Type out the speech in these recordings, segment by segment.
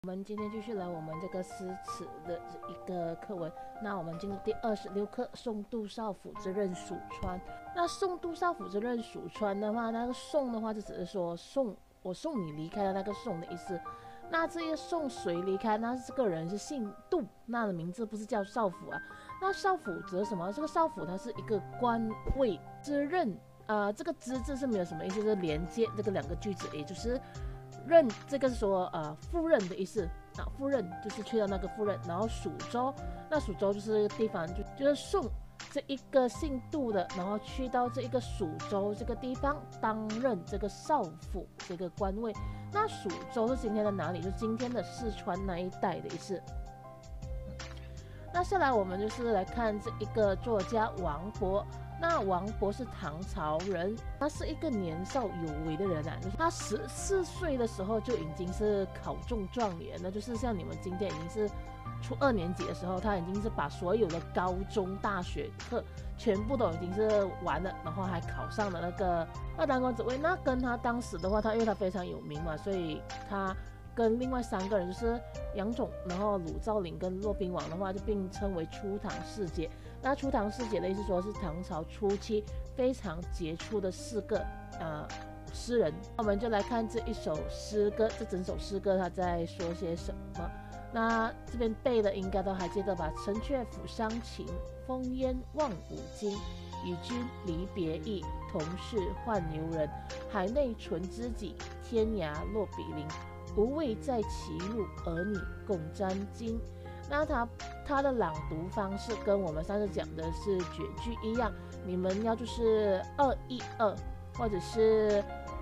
我们今天继续来我们这个诗词的一个课文。那我们进入第26课，送杜少府之任蜀川。那送杜少府之任蜀川的话，那个送的话就只是说我送你离开的那个送的意思。那这些送谁离开？那这个人是姓杜，那的名字不是叫少府啊。那少府指的什么？这个少府它是一个官位之任，这个之字是没有什么意思，就是连接这个两个句子，也就是任这个是说赴任的意思啊，赴任就是去到那个赴任，然后蜀州，那蜀州就是地方，就是送这一个姓杜的，然后去到这一个蜀州这个地方担任这个少府这个官位。那蜀州是今天的哪里？就是今天的四川那一带的意思。那下来我们就是来看这一个作家王勃。那王勃是唐朝人，他是一个年少有为的人啊。他14岁的时候就已经是考中状元了，就是像你们今天已经是初2年级的时候，他已经是把所有的高中大学课全部都已经是完了，然后还考上了那个二当官职位。那跟他当时的话，因为他非常有名嘛，所以他跟另外3个人就是杨总，然后鲁兆麟跟骆宾王的话，就并称为初唐四杰。那初唐四杰的意思说是唐朝初期非常杰出的4个诗人。我们就来看这一首诗歌，这整首诗歌他在说些什么。那这边背的应该都还记得吧？城阙辅伤情，烽烟望五津。与君离别意，同是宦游人。海内存知己，天涯若比邻。无畏在歧路，儿女共沾巾。那他的朗读方式跟我们上次讲的是绝句一样，你们要就是212，或者是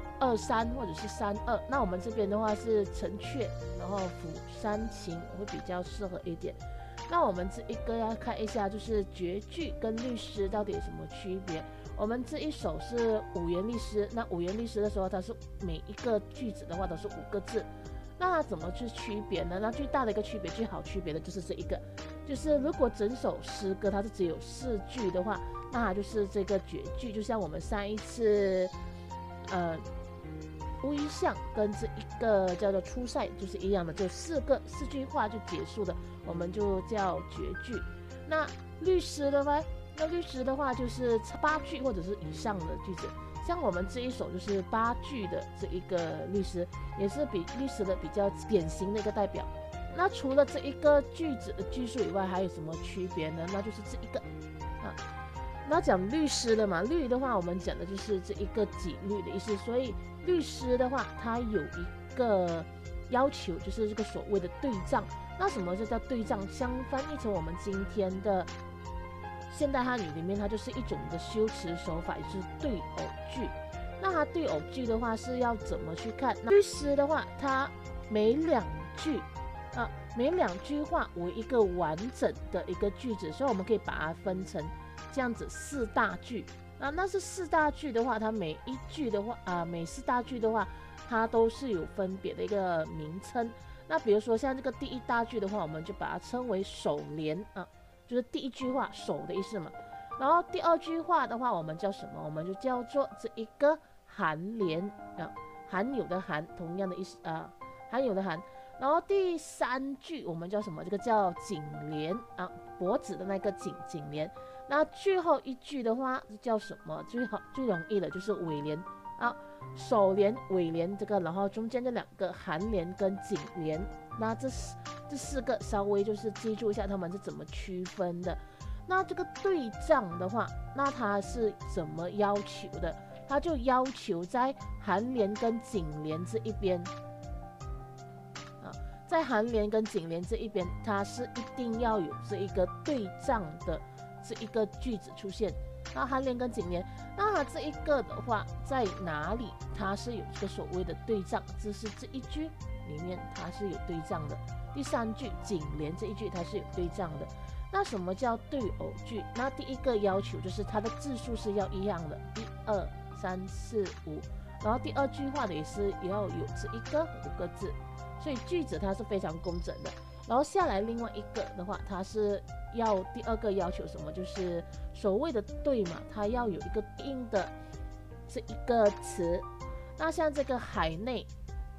23，或者是32。那我们这边的话是城阙，然后辅伤情会比较适合一点。那我们这一个要看一下，就是绝句跟律诗到底有什么区别。我们这一首是五言律诗，那五言律诗的时候，它是每一个句子的话都是5个字。那它怎么去区别呢？那最大的一个区别，最好区别的就是这一个，就是如果整首诗歌它是只有4句的话，那它就是这个绝句。就像我们上一次乌衣巷跟这一个叫做出塞就是一样的，就4句话就结束的，我们就叫绝句。那律诗的话就是8句或者是以上的句子。像我们这一首就是8句的这一个律诗，也是比律诗的比较典型的一个代表。那除了这一个句子的句数以外，还有什么区别呢？那就是这一个那讲律诗的嘛，律的话我们讲的就是这一个几律的意思，所以律诗的话它有一个要求，就是这个所谓的对仗。那什么就叫对仗？相翻译成我们今天的现代汉语里面，它就是一种的修辞手法，也就是对偶句。那它对偶句的话是要怎么去看？那律诗的话，它每2句话为一个完整的一个句子，所以我们可以把它分成这样子4大句。那是4大句的话，它每1句的话每4大句的话，它都是有分别的一个名称。那比如说像这个第1大句的话，我们就把它称为首联就是第1句话首的意思嘛。然后第2句话的话，我们叫什么？我们就叫做这一个酣联含有的含，同样的意思含有的含。然后第3句我们叫什么？这个叫颈联脖子的那个颈联。那最后1句的话叫什么？最容易的就是尾联首联尾联这个，然后中间这2个酣联跟颈联。那这4个稍微就是记住一下它们是怎么区分的。那这个对仗的话，那它是怎么要求的？它就要求在酣联跟颈联这一边在酣联跟颈联这一边，它是一定要有这一个对仗的这一个句子出现。那酣联跟颈联，那它这一个的话在哪里？它是有这个所谓的对仗，这是这1句里面它是有对仗的。第3句颈联这1句它是有对仗的。那什么叫对偶句？那第一个要求就是它的字数是要一样的，1、2、3、4、5。然后第2句话的也是要有这一个5个字，所以句子它是非常工整的。然后下来另外一个的话，它是要第2个要求什么？就是所谓的对嘛，它要有一个对应的这一个词。那像这个海内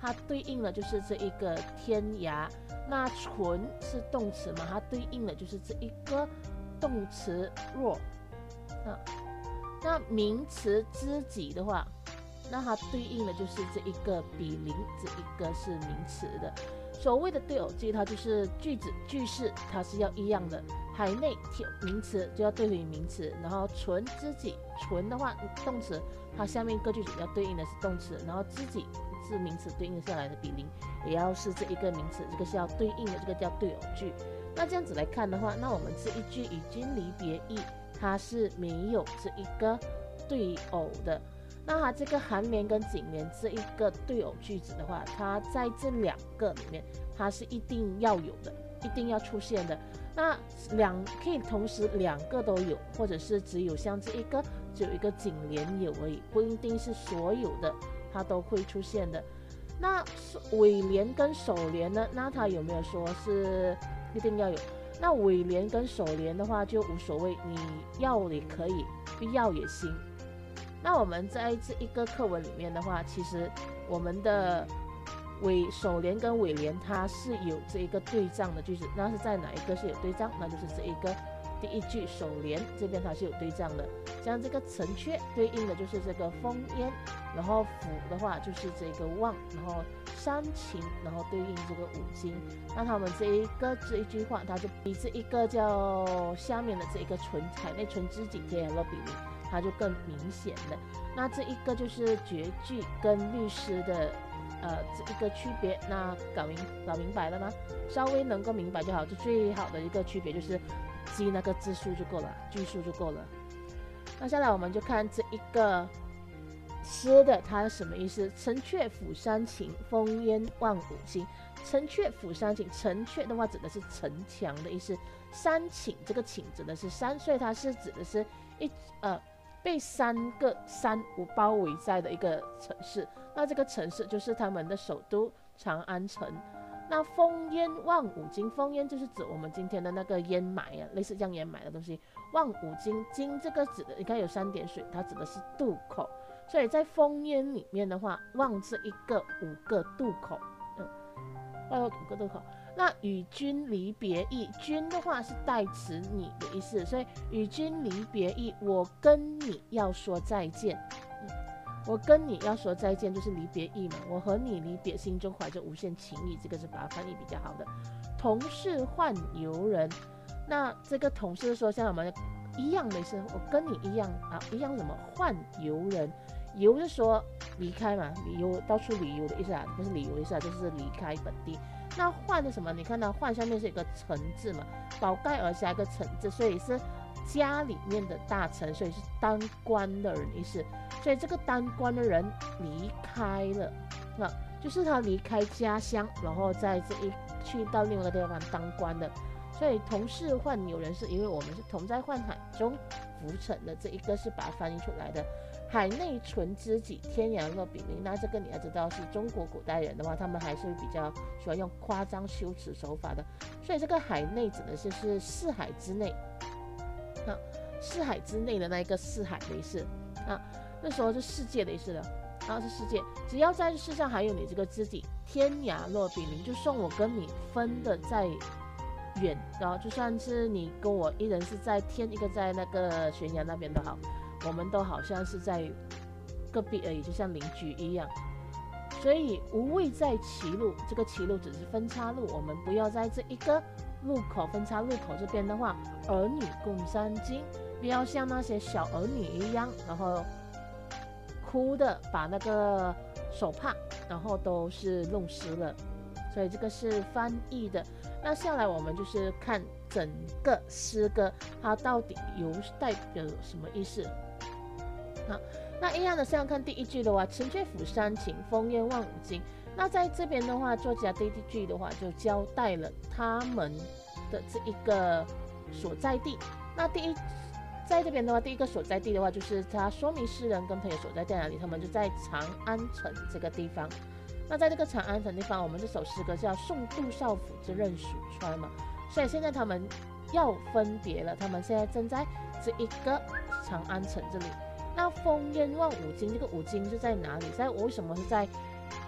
它对应的就是这一个天涯。那存是动词嘛，它对应的就是这一个动词若啊。那名词知己的话，那它对应的就是这一个比邻，这一个是名词的。所谓的对偶句，它就是句子句式它是要一样的，海内名词就要对回名词，然后存知己，存的话动词，它下面各句子要对应的是动词，然后知己是名词，对应下来的比邻也要是这一个名词，这个是要对应的，这个叫对偶句。那这样子来看的话，那我们这一句与君离别意，它是没有这一个对偶的。那它这个寒眠跟颈眠这一个对偶句子的话，它在这两个里面，它是一定要有的，一定要出现的。那可以同时两个都有，或者是只有像这一个只有一个颈连有而已，不一定是所有的它都会出现的。那尾联跟首联呢？那它有没有说是一定要有？那尾联跟首联的话就无所谓，你要也可以，不要也行。那我们在这一个课文里面的话，其实我们的首联跟尾联它是有这一个对仗的句子，那是在哪一个是有对仗？那就是这一个第一句首联这边它是有对仗的。像这个城阙对应的就是这个烽烟，然后府的话就是这个望，然后山晴，然后对应这个五经。那他们这一句话，它就比这一个叫下面的这一个海内存知己，天涯若比邻，它就更明显的。那这一个就是绝句跟律诗的这一个区别。那搞明白了吗？稍微能够明白就好。就最好的一个区别就是记那个字数就够了，句数就够了。那下来我们就看这一个诗的它什么意思？城阙辅山晴，烽烟望五津。城阙辅山晴，城阙的话指的是城墙的意思，山倾这个倾指的是山，所以它是指的是被3个山包围在的一个城市。那这个城市就是他们的首都长安城。那烽烟望五津，烽烟就是指我们今天的那个烟霾啊，类似这样烟霾的东西。望五津，津这个指的你看有3点水，它指的是渡口。所以在烽烟里面的话，望这一个5个渡口，5个渡口。那与君离别意，君的话是代词你的意思，所以与君离别意，我跟你要说再见。我跟你要说再见就是离别意嘛，我和你离别，心中怀着无限情意，这个是把它翻译比较好的。同是宦游人，那这个同是说像我们一样的意思，我跟你一样啊，一样什么宦游人，游是说离开嘛，旅游到处旅游的意思啊，不是旅游的意思啊，就是离开本地。那宦是什么？你看到宦下面是一个臣字嘛，宝盖而下一个臣字，所以是家里面的大臣，所以是当官的人意思。所以这个当官的人离开了，那就是他离开家乡，然后在去到另外一个地方当官的。所以同是宦游人，是因为我们是同在宦海中浮沉的，这一个是把它翻译出来的。海内存知己，天涯若比邻。那这个你要知道，是中国古代人的话，他们还是比较喜欢用夸张修辞手法的。所以这个海内指的是四海之内，四海之内的那一个四海的意思啊，那时候是世界的意思了。是世界，只要在世上还有你这个知己，天涯若比邻，就算我跟你分的再远，然后就算是你跟我一人是在天，一个在那个悬崖那边都好，我们都好像是在隔壁而已，就像邻居一样。所以无谓在歧路，这个歧路只是分岔路，我们不要在这一个路口分岔路口这边的话，儿女共三金，不要像那些小儿女一样，然后哭的把那个手帕然后都是弄湿了。所以这个是翻译的。那下来我们就是看整个诗歌它到底代表什么意思。好，那一样的像看第一句的话，城阙辅山晴，烽烟望五津。那在这边的话，作家第一句的话就交代了他们的这一个所在地。那在这边的话，第一个所在地的话，就是他说明诗人跟朋友所在哪里，他们就在长安城这个地方。那在这个长安城地方，我们这首诗歌叫送杜少府之任蜀川嘛，所以现在他们要分别了，他们现在正在这一个长安城这里。那烽烟望五津，这个五津是在哪里？为什么是在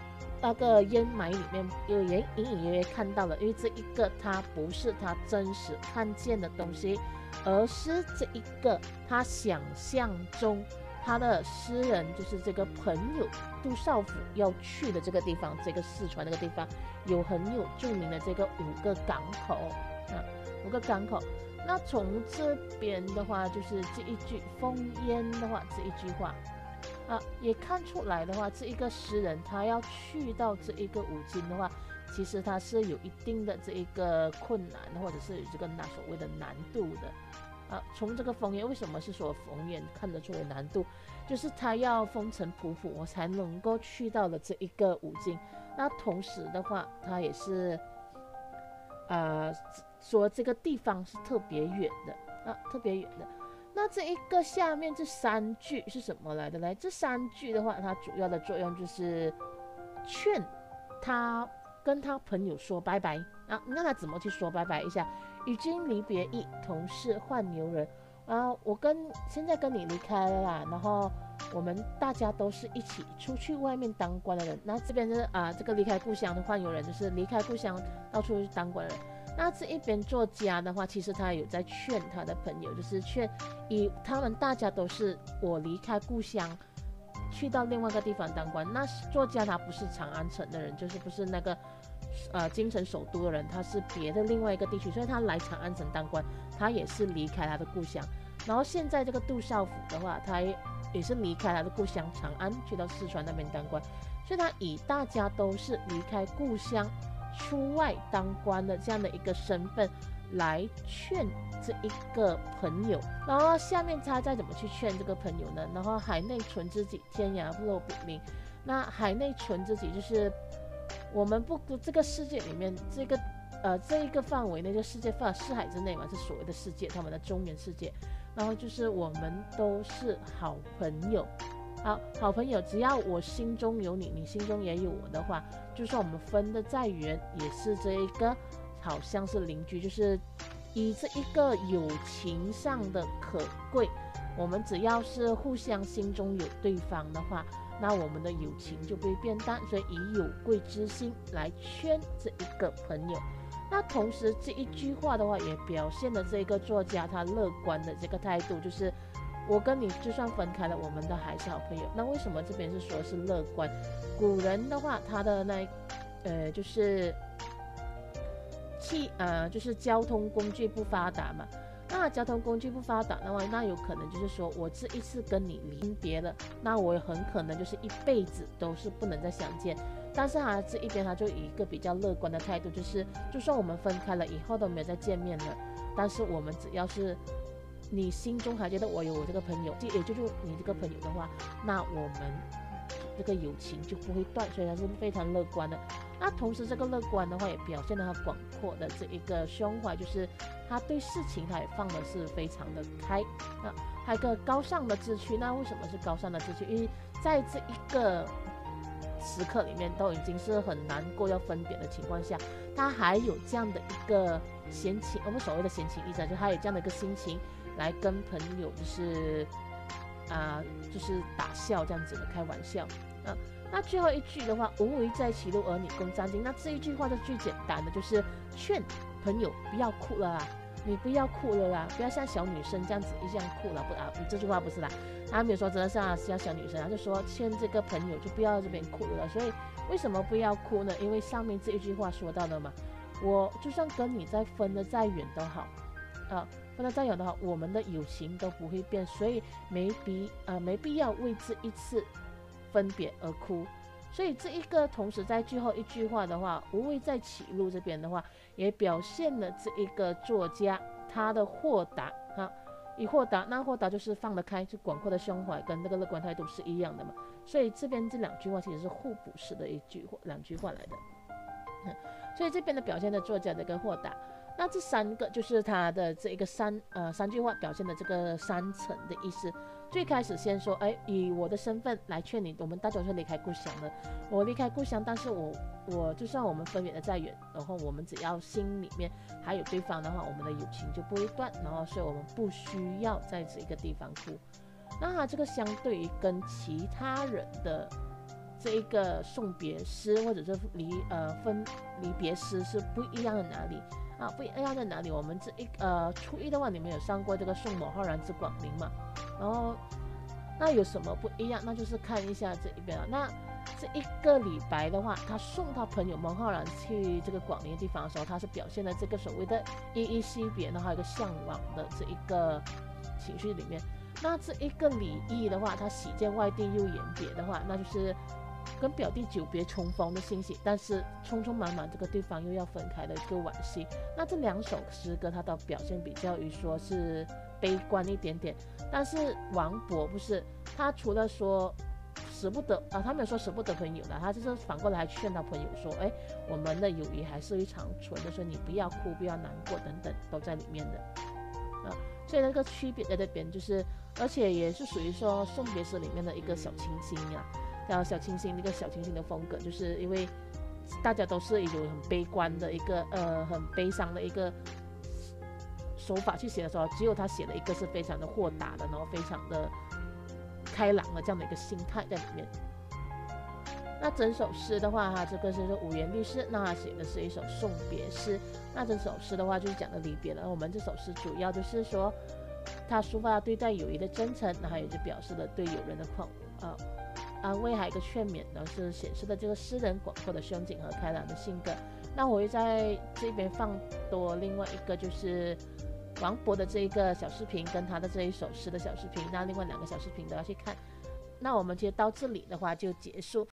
那个烟霾里面有人隐隐约约看到了，因为这一个它不是他真实看见的东西，而是这一个他想象中他的诗人就是这个朋友杜少府要去的这个地方，这个四川那个地方有很有著名的这个5个港口5个港口。那从这边的话，就是这一句烽烟的话，这一句话也看出来的话，这一个诗人他要去到这一个五津的话，其实他是有一定的这一个困难，或者是有这个所谓的难度的。从这个烽烟，为什么是说烽烟看得出来难度？就是他要风尘仆仆，我才能够去到了这一个五津。那同时的话，他也是说这个地方是特别远的特别远的。那这一个下面这3句是什么来的呢？这3句的话，它主要的作用就是劝他跟他朋友说拜拜那他怎么去说拜拜一下？与君离别意，同是宦游人我现在跟你离开了啦，然后我们大家都是一起出去外面当官的人。那这边是这个离开故乡的宦游人，就是离开故乡到处去当官的人。那这一边作家的话，其实他有在劝他的朋友，就是劝他们大家都是我离开故乡去到另外一个地方当官。那作家他不是长安城的人，就是不是那个京城首都的人，他是别的另外一个地区，所以他来长安城当官，他也是离开他的故乡。然后现在这个杜少府的话，他也是离开他的故乡长安，去到四川那边当官，所以他以大家都是离开故乡出外当官的这样的一个身份来劝这一个朋友。然后下面他再怎么去劝这个朋友呢？然后海内存知己，天涯若比邻。那海内存知己就是我们这个世界里面这一个范围内，这世界四海之内嘛，是所谓的世界，他们的中原世界。然后就是我们都是好朋友，好朋友，只要我心中有你，你心中也有我的话，就算我们分得再远，也是这一个好像是邻居，就是以这一个友情上的可贵，我们只要是互相心中有对方的话，那我们的友情就不会变淡。所以以有贵之心来劝这一个朋友。那同时这一句话的话，也表现了这个作家他乐观的这个态度，就是我跟你就算分开了，我们都还是好朋友。那为什么这边是说是乐观？古人的话，他的就是就是交通工具不发达嘛。那交通工具不发达的话，那有可能就是说我这一次跟你离别了，那我很可能就是一辈子都是不能再相见。但是这一边他就以一个比较乐观的态度，就是就算我们分开了以后都没有再见面了，但是我们只要是你心中还觉得我有我这个朋友，也就是你这个朋友的话，那我们这个友情就不会断。所以他是非常乐观的。那同时这个乐观的话，也表现了他广阔的这一个胸怀，就是他对事情他也放的是非常的开还有一个高尚的志趣。那为什么是高尚的志趣？因为在这一个时刻里面都已经是很难过要分别的情况下，他还有这样的一个闲情，我们所谓的闲情逸致，就他有这样的一个心情来跟朋友就是打笑这样子的开玩笑那最后一句的话，无为在歧路，儿女共沾巾。那这一句话就最简单的，就是劝朋友不要哭了啦，你不要哭了啦，不要像小女生这样子一样哭了这句话不是啦，他没有说真的像小女生，他就说劝这个朋友就不要这边哭了。所以为什么不要哭呢？因为上面这一句话说到了嘛，我就算跟你分得再远都好分得再远的话，我们的友情都不会变，所以没必要为这一次分别而哭。所以这一个同时在最后一句话的话，无为在歧路这边的话，也表现了这一个作家他的豁达以豁达，那豁达就是放得开，就广阔的胸怀，跟那个乐观态度是一样的嘛。所以这边这2句话其实是互补式的2句话来的所以这边的表现的作家的一个豁达。那这3个就是他的这一个三句话表现的这个3层的意思。最开始先说，以我的身份来劝你，我们大家都是离开故乡的，我离开故乡，但是我就算我们分别的再远，然后我们只要心里面还有对方的话，我们的友情就不会断，然后所以我们不需要在这个地方哭。那他这个相对于跟其他人的这一个送别诗或者是离别诗是不一样的哪里啊？不一样在哪里？我们初一的话，你们有上过这个送某浩然之广陵嘛？然后那有什么不一样？那就是看一下这一边了。那这一个李白的话，他送他朋友蒙浩然去这个广陵的地方的时候，他是表现了这个所谓的依依惜别，然后还有一个向往的这一个情绪里面。那这一个李益的话，他喜见外地又远别的话，那就是跟表弟久别重逢的欣喜，但是匆匆忙忙这个对方又要分开的一个惋惜。那这两首诗歌，它的表现比较于说是悲观一点点，但是王勃不是，他除了说舍不得他没有说舍不得朋友的，他就是反过来还劝他朋友说，我们的友谊还是会长存的，所以你不要哭，不要难过等等，都在里面的所以那个区别在这边就是，而且也是属于说送别诗里面的一个小清新叫小清新，那个小清新的风格，就是因为大家都是有很悲观的一个很悲伤的一个手法去写的时候，只有他写了一个是非常的豁达的，然后非常的开朗的这样的一个心态在里面。那整首诗的话，这个是五言律诗，那他写的是一首送别诗。那整首诗的话就是讲的离别了。我们这首诗主要就是说，他抒发对待友谊的真诚，那还有就表示了对友人的安慰，还有一个劝勉，然后是显示了这个诗人广阔的胸襟和开朗的性格。那我会在这边放多另外一个就是王勃的这一个小视频，跟他的这一首诗的小视频，那另外2个小视频都要去看。那我们其实到这里的话就结束。